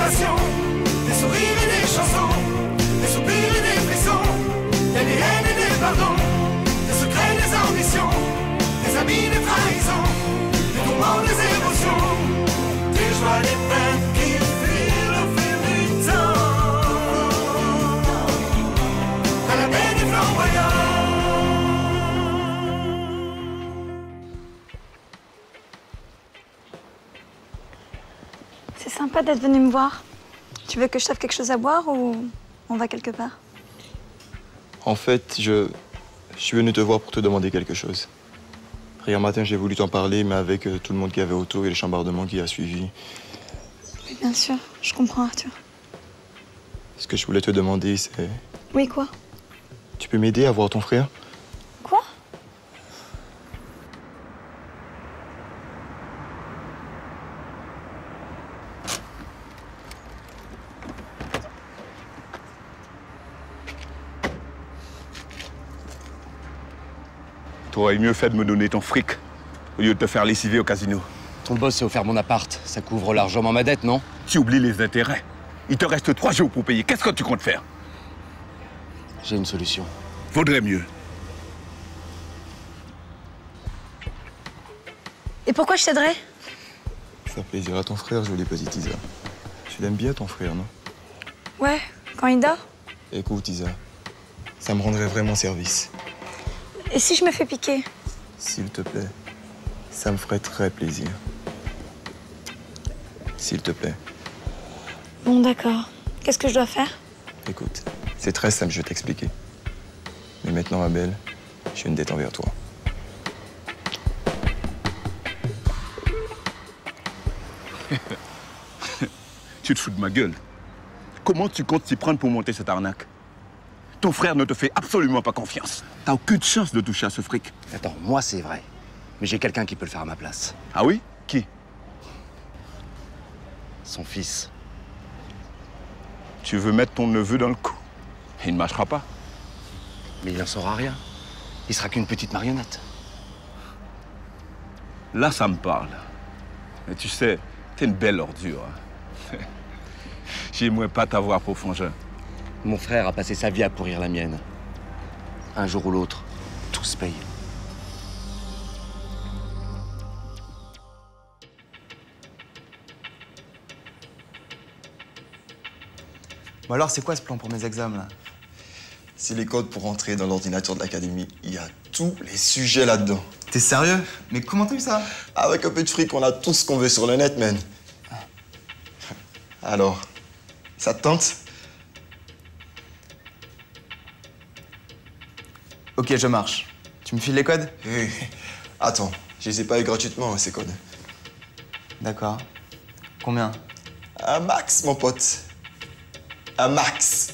passions, des sourires et des chansons, des soupirs et des frissons, des haines et des pardons, des secrets, des ambitions, des amis, des trahisons, des tourments, des émotions, des joies, des peines qui filent au fil du temps, à la baie des flamboyants. C'est sympa d'être venu me voir. Tu veux que je t'offre quelque chose à boire ou on va quelque part? En fait, je suis venu te voir pour te demander quelque chose. Hier matin, j'ai voulu t'en parler, mais avec tout le monde qui avait autour et les chambardements qui a suivi. Oui, bien sûr. Je comprends, Arthur. Ce que je voulais te demander, c'est... Oui, quoi? Tu peux m'aider à voir ton frère? Quoi? T'aurais mieux fait de me donner ton fric au lieu de te faire lessiver au casino. Ton boss s'est offert mon appart. Ça couvre largement ma dette, non? Tu oublies les intérêts. Il te reste 3 jours pour payer. Qu'est-ce que tu comptes faire? J'ai une solution. Vaudrait mieux. Et pourquoi je t'aiderais? Faire plaisir à ton frère, jolie petite Isa. Tu l'aimes bien, ton frère, non? Ouais, quand il dort. Écoute, Isa, ça me rendrait vraiment service. Et si je me fais piquer? S'il te plaît, ça me ferait très plaisir. S'il te plaît. Bon, d'accord. Qu'est-ce que je dois faire? Écoute, c'est très simple, je vais t'expliquer. Mais maintenant, ma belle, j'ai une dette envers toi. Tu te fous de ma gueule. Comment tu comptes t'y prendre pour monter cette arnaque? Ton frère ne te fait absolument pas confiance. T'as aucune chance de toucher à ce fric. Attends, moi c'est vrai. Mais j'ai quelqu'un qui peut le faire à ma place. Ah oui? Qui? Son fils. Tu veux mettre ton neveu dans le coup? Il ne marchera pas. Mais il n'en saura rien. Il sera qu'une petite marionnette. Là, ça me parle. Mais tu sais, t'es une belle ordure. Hein. J'aimerais pas t'avoir pour frangin. Mon frère a passé sa vie à pourrir la mienne. Un jour ou l'autre, tout se paye. Bon alors, c'est quoi ce plan pour mes examens, là? C'est les codes pour entrer dans l'ordinateur de l'académie. Il y a tous les sujets là-dedans. T'es sérieux? Mais comment t'as eu ça? Avec un peu de fric, on a tout ce qu'on veut sur le net, man. Alors, ça te tente? Ok, je marche. Tu me files les codes? Oui. Attends, je les ai pas eu gratuitement, ces codes. D'accord. Combien? Un max, mon pote. Un max.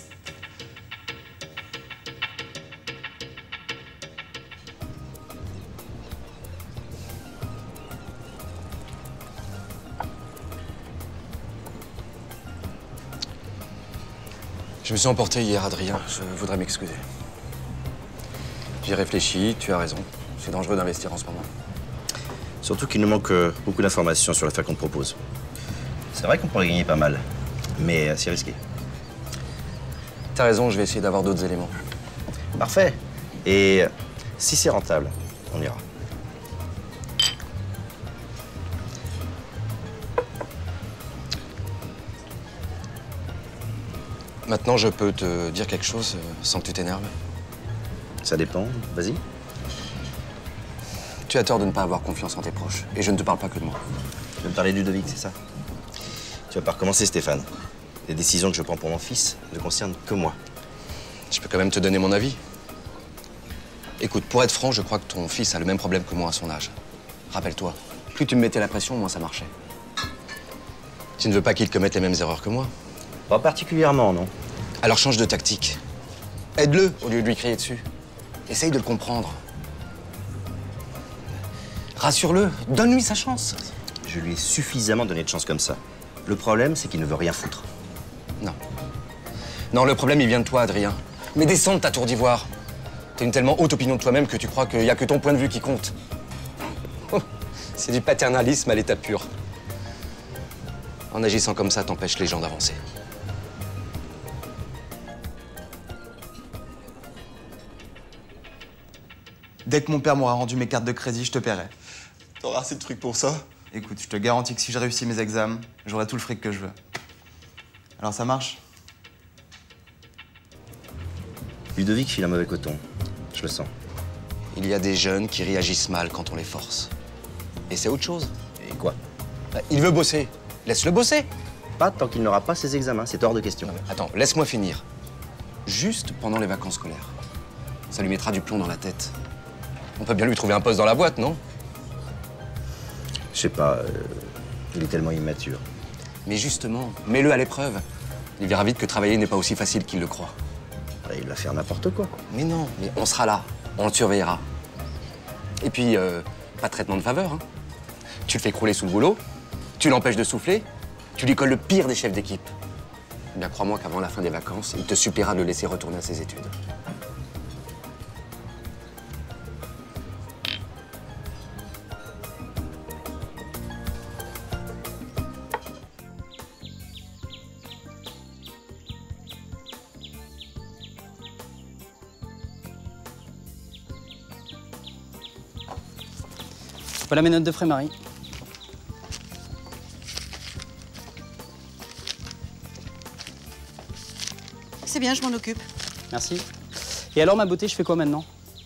Je me suis emporté hier, Adrien. Je voudrais m'excuser. J'y réfléchis, tu as raison. C'est dangereux d'investir en ce moment. Surtout qu'il nous manque beaucoup d'informations sur l'affaire qu'on te propose. C'est vrai qu'on pourrait gagner pas mal, mais c'est risqué. T'as raison, je vais essayer d'avoir d'autres éléments. Parfait. Et si c'est rentable, on ira. Maintenant, je peux te dire quelque chose sans que tu t'énerves. Ça dépend. Vas-y. Tu as tort de ne pas avoir confiance en tes proches. Et je ne te parle pas que de moi. Tu veux me parler de Ludovic, c'est ça? Tu vas pas recommencer, Stéphane. Les décisions que je prends pour mon fils ne concernent que moi. Je peux quand même te donner mon avis. Écoute, pour être franc, je crois que ton fils a le même problème que moi à son âge. Rappelle-toi, plus tu me mettais la pression, moins ça marchait. Tu ne veux pas qu'il commette les mêmes erreurs que moi? Pas particulièrement, non. Alors change de tactique. Aide-le au lieu de lui crier dessus. Essaye de le comprendre. Rassure-le, donne-lui sa chance. Je lui ai suffisamment donné de chance comme ça. Le problème, c'est qu'il ne veut rien foutre. Non. Non, le problème, il vient de toi, Adrien. Mais descends de ta tour d'ivoire. T'as une tellement haute opinion de toi-même que tu crois qu'il n'y a que ton point de vue qui compte. Oh, c'est du paternalisme à l'état pur. En agissant comme ça, t'empêches les gens d'avancer. Dès que mon père m'aura rendu mes cartes de crédit, je te paierai. T'auras assez de trucs pour ça? Écoute, je te garantis que si je réussis mes examens, j'aurai tout le fric que je veux. Alors ça marche? Ludovic file un mauvais coton. Je le sens. Il y a des jeunes qui réagissent mal quand on les force. Et c'est autre chose. Et quoi? Bah, il veut bosser. Laisse-le bosser. Pas tant qu'il n'aura pas ses examens, c'est hors de question. Attends, laisse-moi finir. Juste pendant les vacances scolaires. Ça lui mettra du plomb dans la tête. On peut bien lui trouver un poste dans la boîte, non? Je sais pas, il est tellement immature. Mais justement, mets-le à l'épreuve. Il verra vite que travailler n'est pas aussi facile qu'il le croit. Il va faire n'importe quoi. Mais non, mais on sera là. On le surveillera. Et puis, pas de traitement de faveur, hein. Tu le fais crouler sous le boulot, tu l'empêches de souffler, tu lui colles le pire des chefs d'équipe. Eh bien, crois-moi qu'avant la fin des vacances, il te suppliera de le laisser retourner à ses études. Voilà mes notes de frais, Marie. C'est bien, je m'en occupe. Merci. Et alors, ma beauté, je fais quoi maintenant?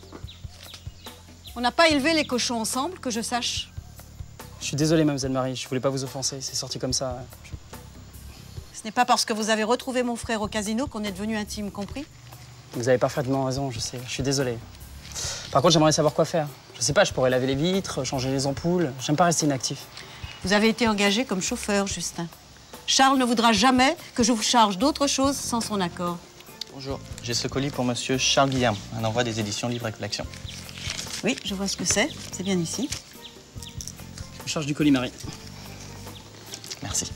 On n'a pas élevé les cochons ensemble, que je sache. Je suis désolé, mademoiselle Marie, je voulais pas vous offenser, c'est sorti comme ça. Ce n'est pas parce que vous avez retrouvé mon frère au casino qu'on est devenus intimes, compris? Vous avez parfaitement raison, je sais, je suis désolé. Par contre, j'aimerais savoir quoi faire. Je sais pas, je pourrais laver les vitres, changer les ampoules. J'aime pas rester inactif. Vous avez été engagé comme chauffeur, Justin. Charles ne voudra jamais que je vous charge d'autre chose sans son accord. Bonjour, j'ai ce colis pour monsieur Charles Guillerme, un envoi des éditions Livre et Collection. Oui, je vois ce que c'est. C'est bien ici. Je charge du colis, Marie. Merci.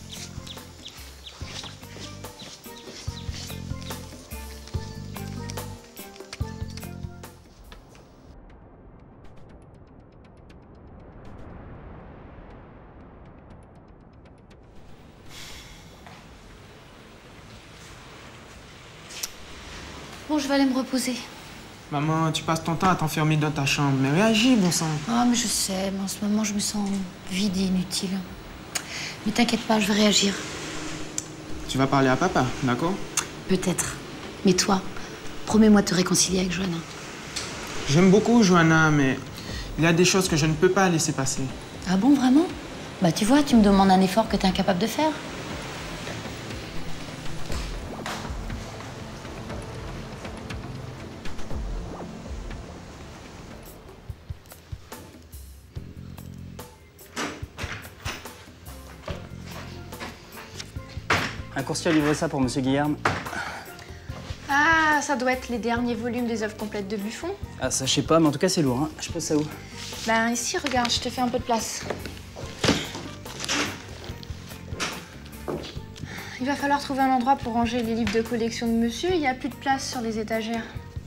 Bon, je vais aller me reposer. Maman, tu passes ton temps à t'enfermer dans ta chambre. Mais réagis, bon sang. Ah, mais je sais, mais en ce moment, je me sens vide et inutile. Mais t'inquiète pas, je vais réagir. Tu vas parler à papa, d'accord? Peut-être. Mais toi, promets-moi de te réconcilier avec Johanna. J'aime beaucoup Johanna, mais il y a des choses que je ne peux pas laisser passer. Ah bon, vraiment? Bah, tu vois, tu me demandes un effort que t'es incapable de faire. Un coursier a livré ça pour monsieur Guillerme. Ah, ça doit être les derniers volumes des œuvres complètes de Buffon. Ah, ça, je sais pas, mais en tout cas, c'est lourd, hein. Je pose ça où? Ben ici, regarde, je te fais un peu de place. Il va falloir trouver un endroit pour ranger les livres de collection de monsieur. Il n'y a plus de place sur les étagères.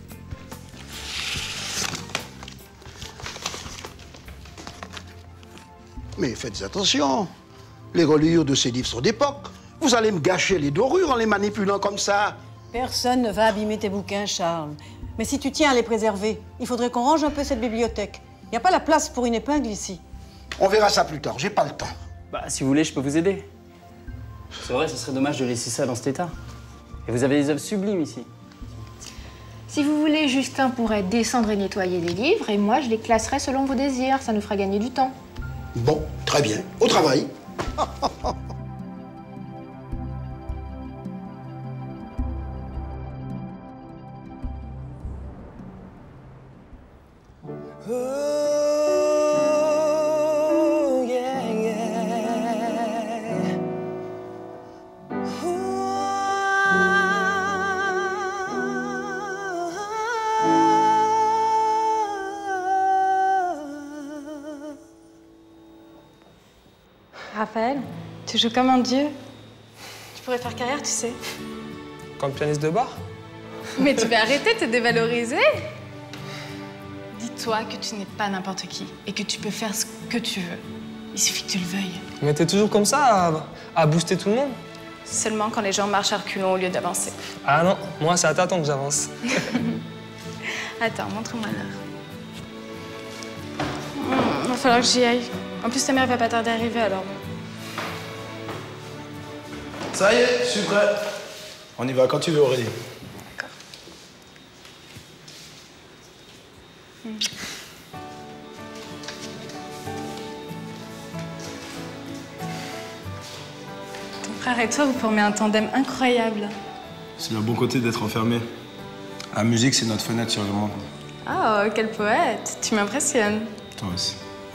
Mais faites attention. Les reliures de ces livres sont d'époque. Vous allez me gâcher les dorures en les manipulant comme ça. Personne ne va abîmer tes bouquins, Charles. Mais si tu tiens à les préserver, il faudrait qu'on range un peu cette bibliothèque. Il n'y a pas la place pour une épingle ici. On verra ça plus tard, j'ai pas le temps. Bah, si vous voulez, je peux vous aider. C'est vrai, ce serait dommage de laisser ça dans cet état. Et vous avez des œuvres sublimes ici. Si vous voulez, Justin pourrait descendre et nettoyer les livres, et moi, je les classerai selon vos désirs. Ça nous fera gagner du temps. Bon, très bien. Au travail. Oh, yeah, yeah. Raphaël, tu joues comme un dieu. Tu pourrais faire carrière, tu sais. Comme pianiste de bar? Mais tu vas arrêter de te dévaloriser. Dis-toi que tu n'es pas n'importe qui et que tu peux faire ce que tu veux. Il suffit que tu le veuilles. Mais t'es toujours comme ça à booster tout le monde? Seulement quand les gens marchent à reculons au lieu d'avancer. Ah non, moi c'est à tâtons que j'avance. Attends, montre-moi l'heure. Va falloir que j'y aille. En plus, ta mère va pas tarder à arriver alors. Ça y est, je suis prêt. On y va quand tu veux, Aurélie. Ton frère et toi, vous formez un tandem incroyable. C'est le bon côté d'être enfermé. La musique, c'est notre fenêtre sur le monde. Oh, quel poète. Tu m'impressionnes. Toi aussi.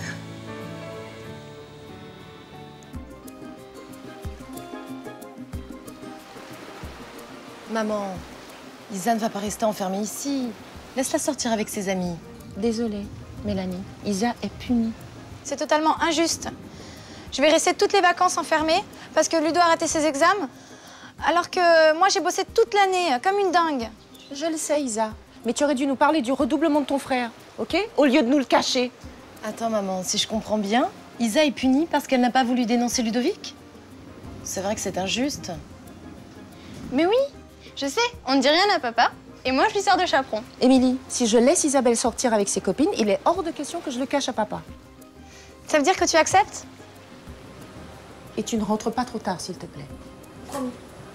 Maman, Isa ne va pas rester enfermée ici. Laisse-la sortir avec ses amis. Désolée, Mélanie. Isa est punie. C'est totalement injuste. Je vais rester toutes les vacances enfermée parce que Ludo a raté ses examens, alors que moi j'ai bossé toute l'année comme une dingue. Je le sais, Isa. Mais tu aurais dû nous parler du redoublement de ton frère, ok? Au lieu de nous le cacher. Attends, maman, si je comprends bien, Isa est punie parce qu'elle n'a pas voulu dénoncer Ludovic? C'est vrai que c'est injuste. Mais oui, je sais, on ne dit rien à papa, et moi je lui sers de chaperon. Émilie, si je laisse Isabelle sortir avec ses copines, il est hors de question que je le cache à papa. Ça veut dire que tu acceptes? Et tu ne rentres pas trop tard, s'il te plaît. Promis.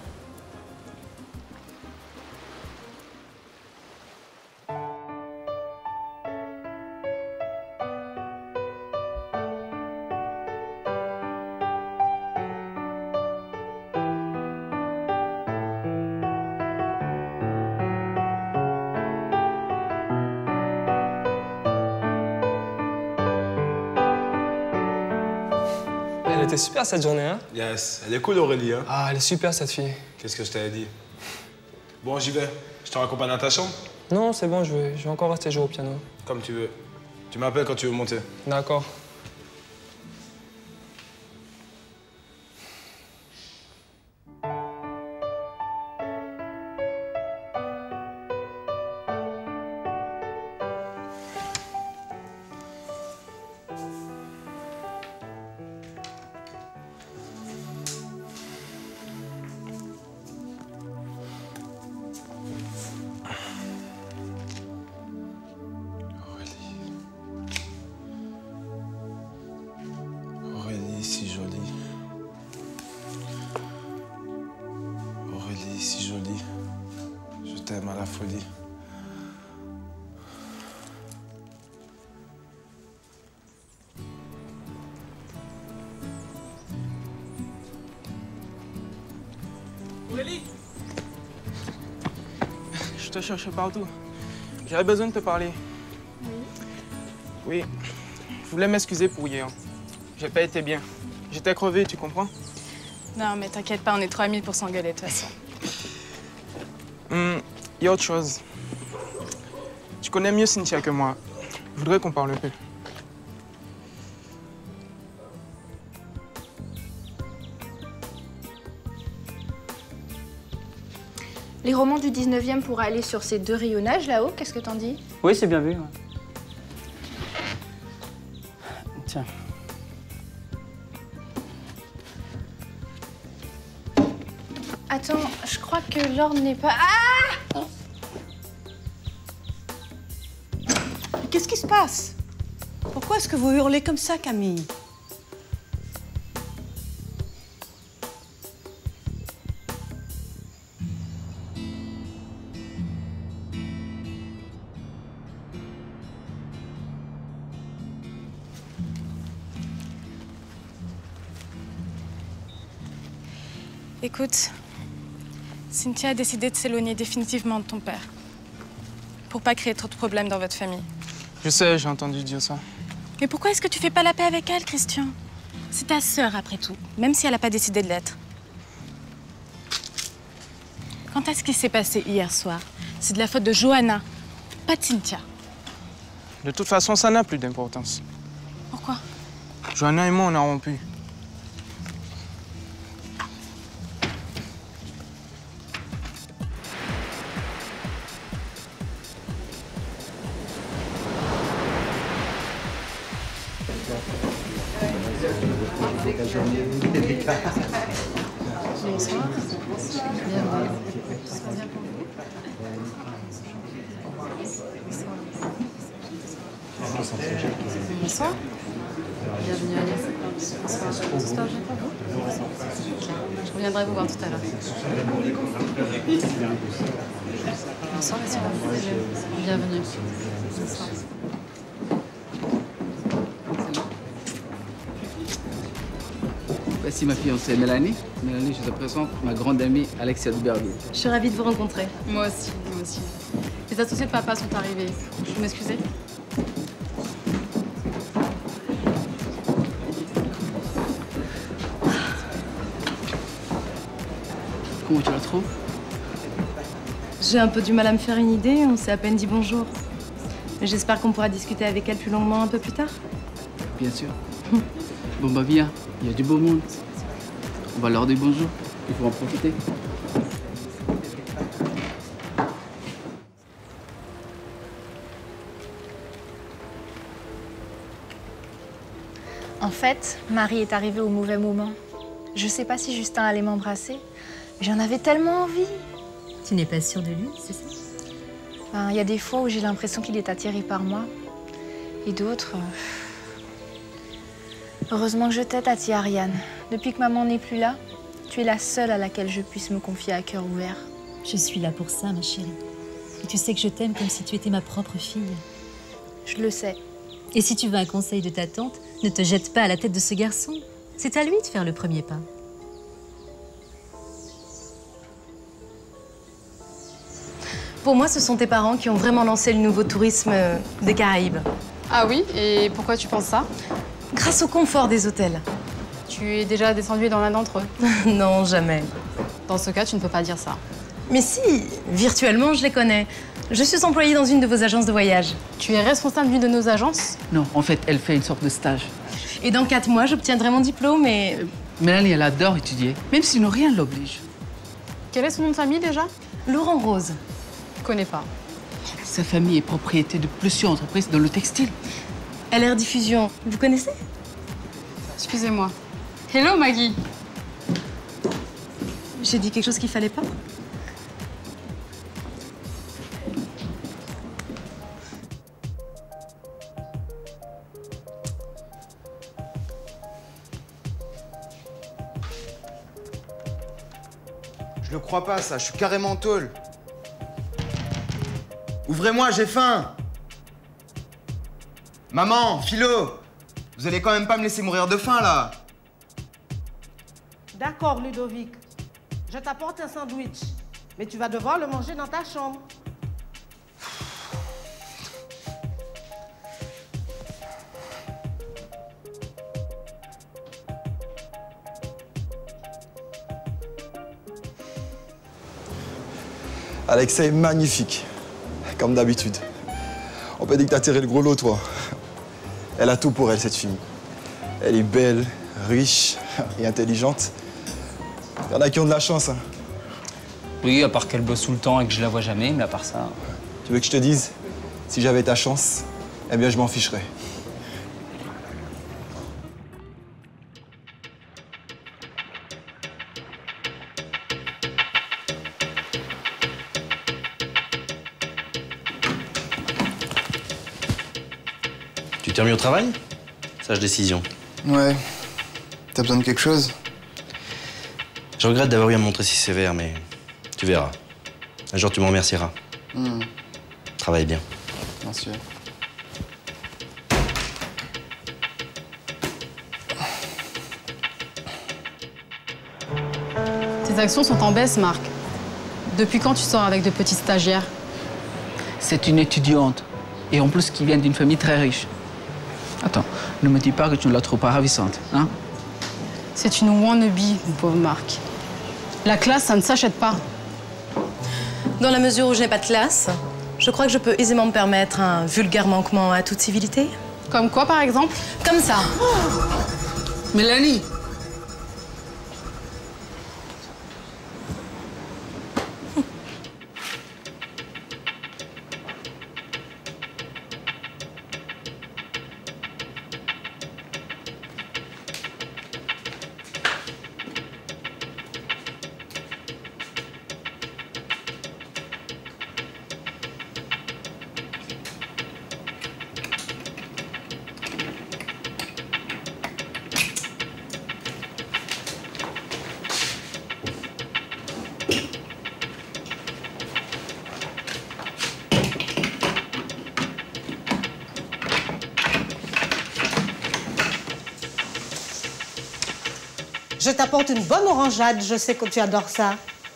Elle était super cette journée, hein? Yes, elle est cool, Aurélie, hein? Ah, elle est super cette fille. Qu'est-ce que je t'avais dit? Bon, j'y vais. Je te raccompagne dans ta chambre? Non, c'est bon, je vais encore rester jouer au piano. Comme tu veux. Tu m'appelles quand tu veux monter. D'accord. Aurélie, si jolie. Aurélie, si jolie. Je t'aime à la folie. Aurélie! Je te cherchais partout. J'avais besoin de te parler. Oui. Je voulais m'excuser pour hier. J'ai pas été bien. J'étais crevé, tu comprends? Non, mais t'inquiète pas, on est 3000 pour s'engueuler de toute façon. Il y a autre chose. Tu connais mieux Cynthia que moi. Je voudrais qu'on parle un peu. Les romans du 19e pourraient aller sur ces 2 rayonnages là-haut, qu'est-ce que t'en dis? Oui, c'est bien vu. Ouais. Tiens. Attends, je crois que l'ordre n'est pas... Ah! Qu'est-ce qui se passe? Pourquoi est-ce que vous hurlez comme ça, Camille? Écoute, Cynthia a décidé de s'éloigner définitivement de ton père. Pour pas créer trop de problèmes dans votre famille. Je sais, j'ai entendu dire ça. Mais pourquoi est-ce que tu fais pas la paix avec elle, Christian? C'est ta sœur, après tout, même si elle n'a pas décidé de l'être. Quant à ce qui s'est passé hier soir, c'est de la faute de Johanna, pas de Cynthia. De toute façon, ça n'a plus d'importance. Pourquoi? Johanna et moi, on a rompu. Bonsoir. Bienvenue. Bonsoir. Bienvenue Agnès. Bonsoir. Bonsoir, je reviendrai vous voir tout à l'heure. Bonsoir, monsieur. Bienvenue. Bonsoir. Voici ma fiancée Mélanie. Mélanie, je te présente ma grande amie Alexia Duberger. Je suis ravie de vous rencontrer. Moi aussi, moi aussi. Les associés de papa sont arrivés. Je peux m'excuser? Comment tu la trouves? J'ai un peu du mal à me faire une idée, on s'est à peine dit bonjour. Mais j'espère qu'on pourra discuter avec elle plus longuement un peu plus tard. Bien sûr. Bon bah viens, il y a du beau monde. On va leur dire bonjour, il faut en profiter. En fait, Marie est arrivée au mauvais moment. Je sais pas si Justin allait m'embrasser, mais j'en avais tellement envie. Tu n'es pas sûre de lui, c'est ça? Ben, y a des fois où j'ai l'impression qu'il est attiré par moi. Et d'autres... Heureusement que je t'ai, Tati Ariane. Depuis que maman n'est plus là, tu es la seule à laquelle je puisse me confier à cœur ouvert. Je suis là pour ça, ma chérie. Et tu sais que je t'aime comme si tu étais ma propre fille. Je le sais. Et si tu veux un conseil de ta tante, ne te jette pas à la tête de ce garçon. C'est à lui de faire le premier pas. Pour moi, ce sont tes parents qui ont vraiment lancé le nouveau tourisme des Caraïbes. Ah oui? Et pourquoi tu penses ça? Grâce au confort des hôtels. Tu es déjà descendu dans l'un d'entre eux? Non, jamais. Dans ce cas, tu ne peux pas dire ça. Mais si, virtuellement, je les connais. Je suis employée dans une de vos agences de voyage. Tu es responsable d'une de nos agences? Non, en fait, elle fait une sorte de stage. Et dans 4 mois, j'obtiendrai mon diplôme et... Mélanie, elle adore étudier, même si rien ne l'oblige. Quel est son nom de famille déjà? Laurent Rose. Je connais pas. Sa famille est propriété de plusieurs entreprises dans le textile. LR Diffusion, vous connaissez? Excusez-moi. Hello Maggie. J'ai dit quelque chose qu'il fallait pas? Je le crois pas, ça. Je suis carrément en tôle. Ouvrez-moi, j'ai faim. Maman, Philo, vous allez quand même pas me laisser mourir de faim, là. D'accord, Ludovic. Je t'apporte un sandwich. Mais tu vas devoir le manger dans ta chambre. Alexa est magnifique, comme d'habitude. On peut dire que t'as tiré le gros lot, toi. Elle a tout pour elle, cette fille. Elle est belle, riche et intelligente. Il y en a qui ont de la chance, hein. Oui, à part qu'elle bosse tout le temps et que je la vois jamais, mais à part ça... Tu veux que je te dise? Si j'avais ta chance, eh bien, je m'en ficherais. Tu t'es remis au travail? Sage décision. Ouais. T'as besoin de quelque chose? Je regrette d'avoir eu à me montrer si sévère, mais tu verras. Un jour, tu m'en remercieras. Travaille bien. Merci. Tes actions sont en baisse, Marc. Depuis quand tu sors avec de petites stagiaires? C'est une étudiante. Et en plus, qui vient d'une famille très riche. Attends, ne me dis pas que tu ne la trouves pas ravissante, hein? C'est une wannabe, mon pauvre Marc. La classe, ça ne s'achète pas. Dans la mesure où je n'ai pas de classe, je crois que je peux aisément me permettre un vulgaire manquement à toute civilité. Comme quoi, par exemple? Comme ça. Mélanie! Je t'apporte une bonne orangeade, je sais que tu adores ça.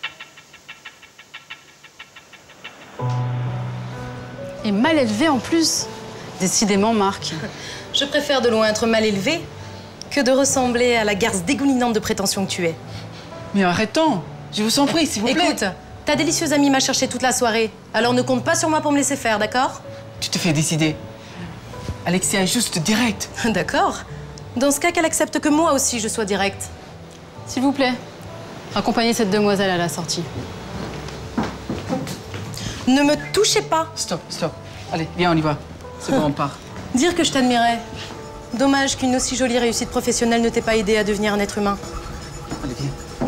Et mal élevé en plus. Décidément, Marc. Je préfère de loin être mal élevée que de ressembler à la garce dégoulinante de prétention que tu es. Mais arrêtons. Je vous en prie, s'il vous plaît. Écoute, ta délicieuse amie m'a cherché toute la soirée. Alors ne compte pas sur moi pour me laisser faire, d'accord? Tu te fais décider. Alexia est juste directe. D'accord. Dans ce cas, qu'elle accepte que moi aussi je sois directe. S'il vous plaît, accompagnez cette demoiselle à la sortie. Ne me touchez pas. Stop, stop. Allez, viens, on y va. C'est bon, on part. Dire que je t'admirais. Dommage qu'une aussi jolie réussite professionnelle ne t'ait pas aidé à devenir un être humain. Allez, viens.